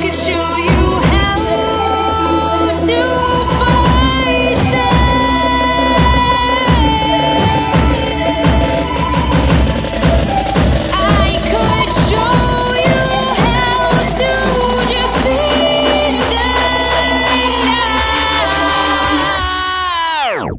could show you how to fight them. I could show you how to defeat them.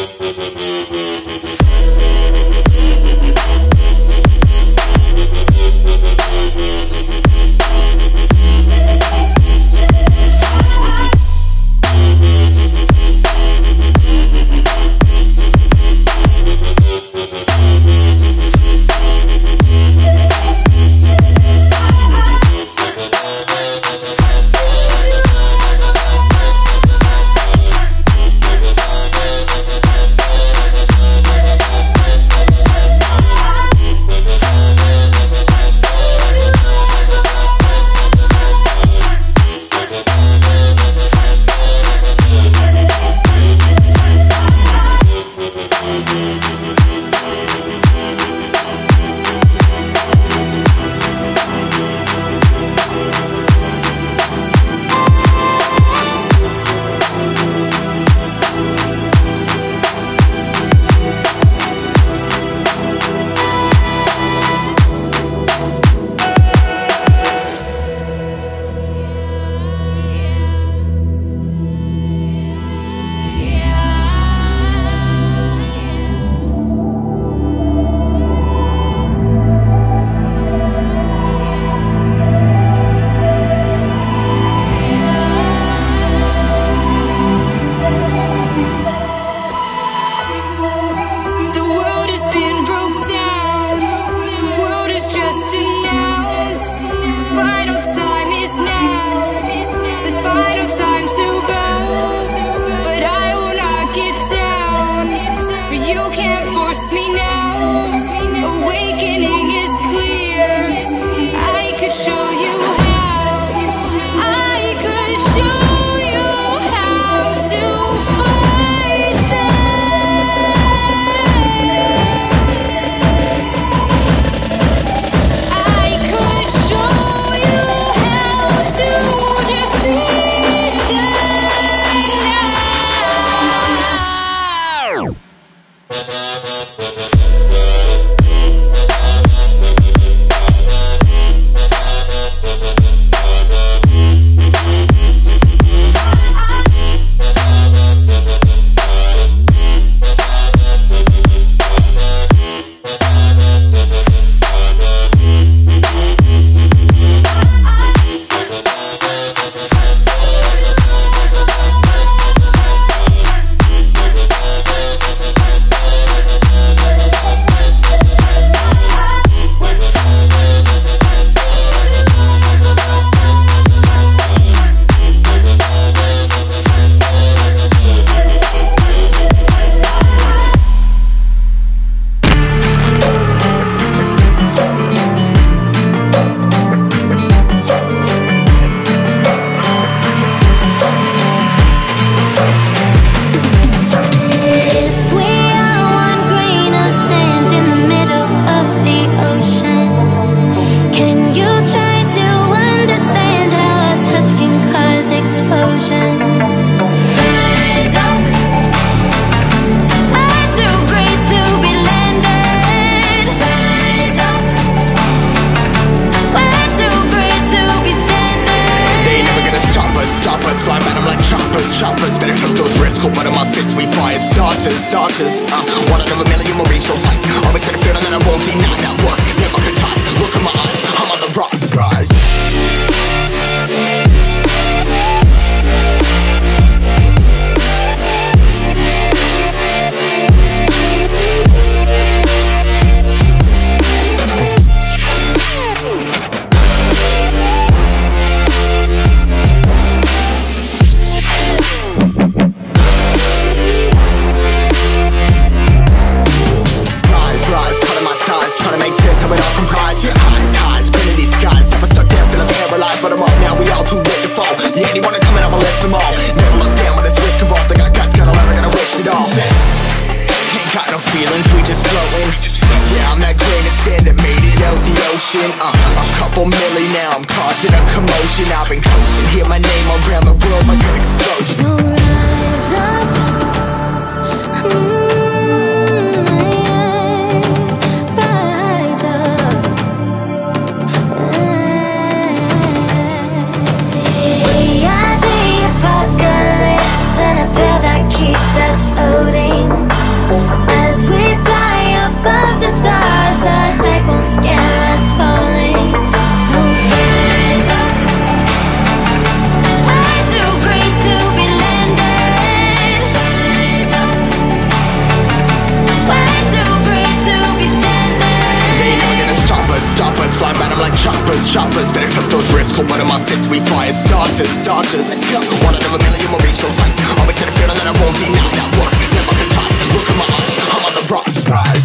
Starters, one out of a million will reach those heights. Always had a feeling that I won't deny that work. Never could toss. Look in my eyes, I'm on the rocks. Rise. silly, now I'm causing a commotion. I've been coasting, hear my name around the world like an explosion. So rise up, rise up. We are the apocalypse, and a pill that keeps us floating. As we fly above the stars, the night won't scare us falling. So rise up. I'm too great to be landed. Rise up. Way too great to be standing. They never gonna stop us, flying at 'em like choppers. Better tuck those wrists, cold blood in my fists, we fire starters. Let's go. One out of a million will reach those heights. Always get a feeling that I won't deny that work. Never could toss. Look at my eyes, I'm on the rocks. Rise